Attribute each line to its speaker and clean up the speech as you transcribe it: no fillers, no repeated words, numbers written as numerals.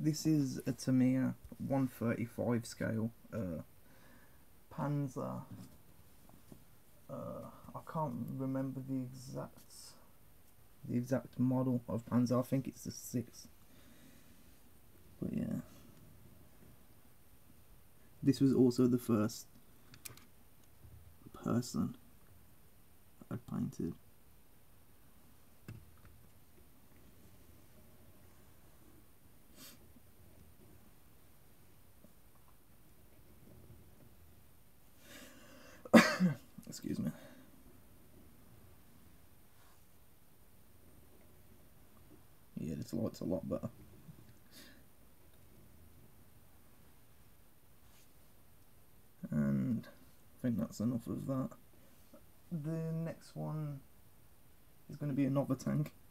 Speaker 1: This is a Tamiya 135 scale Panzer. I can't remember the exact model of Panzer. I think it's the 6. But yeah, this was also the first person I painted. Excuse me. Yeah, this light's a lot better. And I think that's enough of that. The next one is going to be another tank.